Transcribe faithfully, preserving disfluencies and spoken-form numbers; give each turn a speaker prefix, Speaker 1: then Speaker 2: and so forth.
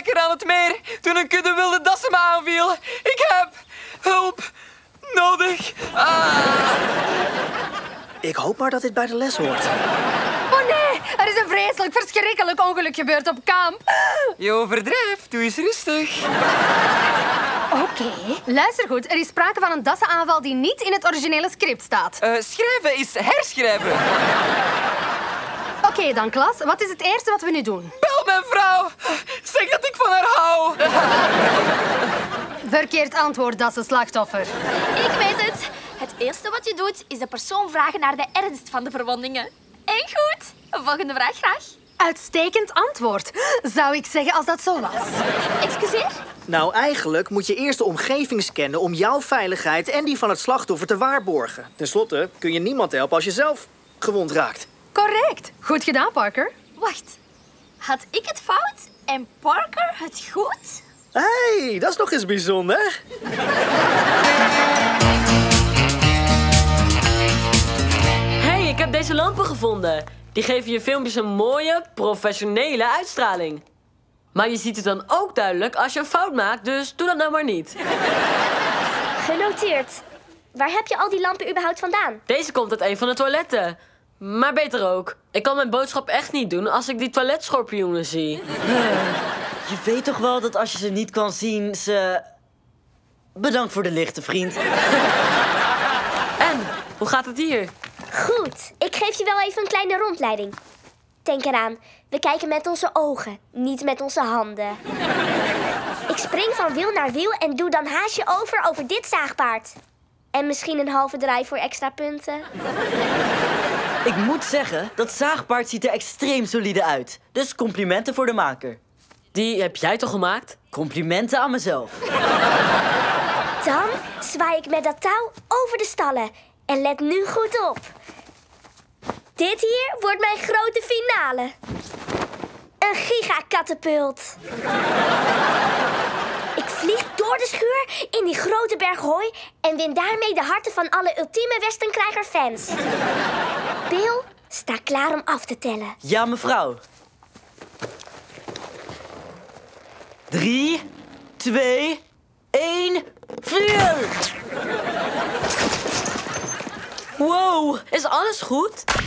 Speaker 1: lekker aan het meer toen een kudde wilde dassen me aanviel. Ik heb hulp nodig. Ah.
Speaker 2: Ik hoop maar dat dit bij de les hoort.
Speaker 3: Oh nee, er is een vreselijk, verschrikkelijk ongeluk gebeurd op kamp.
Speaker 1: Je overdrijft, doe eens rustig.
Speaker 3: Oké, okay. Luister goed. Er is sprake van een dassenaanval die niet in het originele script staat.
Speaker 1: Uh, schrijven is herschrijven.
Speaker 3: Oké okay, dan, klas. Wat is het eerste wat we nu doen?
Speaker 1: Bel mijn vrouw. Zeg dat ik van haar hou.
Speaker 3: Verkeerd antwoord, dassenslachtoffer.
Speaker 4: Ik weet het. Het eerste wat je doet, is de persoon vragen naar de ernst van de verwondingen. En goed. Volgende vraag graag.
Speaker 3: Uitstekend antwoord, zou ik zeggen als dat zo was.
Speaker 4: Excuseer?
Speaker 2: Nou, eigenlijk moet je eerst de omgeving scannen om jouw veiligheid en die van het slachtoffer te waarborgen. Ten slotte kun je niemand helpen als je zelf gewond raakt.
Speaker 3: Correct. Goed gedaan, Parker.
Speaker 4: Wacht. Had ik het fout en Parker het goed?
Speaker 2: Hé, hey, dat is nog eens bijzonder.
Speaker 5: Hey, ik heb deze lampen gevonden. Die geven je filmpjes een mooie, professionele uitstraling. Maar je ziet het dan ook duidelijk als je een fout maakt, dus doe dat nou maar niet.
Speaker 6: Genoteerd. Waar heb je al die lampen überhaupt vandaan?
Speaker 5: Deze komt uit een van de toiletten. Maar beter ook. Ik kan mijn boodschap echt niet doen als ik die toiletschorpioenen zie.
Speaker 7: Je weet toch wel dat als je ze niet kan zien, ze... Bedankt voor de lichten, vriend.
Speaker 5: En, hoe gaat het hier?
Speaker 6: Goed, ik geef je wel even een kleine rondleiding. Denk eraan, we kijken met onze ogen, niet met onze handen. Ik spring van wiel naar wiel en doe dan haasje over over dit zaagpaard. En misschien een halve draai voor extra punten.
Speaker 7: Ik moet zeggen, dat zaagpaard ziet er extreem solide uit. Dus complimenten voor de maker.
Speaker 5: Die heb jij toch gemaakt?
Speaker 7: Complimenten aan mezelf.
Speaker 6: Dan zwaai ik met dat touw over de stallen. En let nu goed op. Dit hier wordt mijn grote finale. Een gigakatapult. Ik vlieg door de schuur in die grote berg hooi en win daarmee de harten van alle ultieme Westernkrijger-fans. Bill, sta klaar om af te tellen.
Speaker 7: Ja, mevrouw. Drie, twee, één, vier!
Speaker 5: Wow, is alles goed?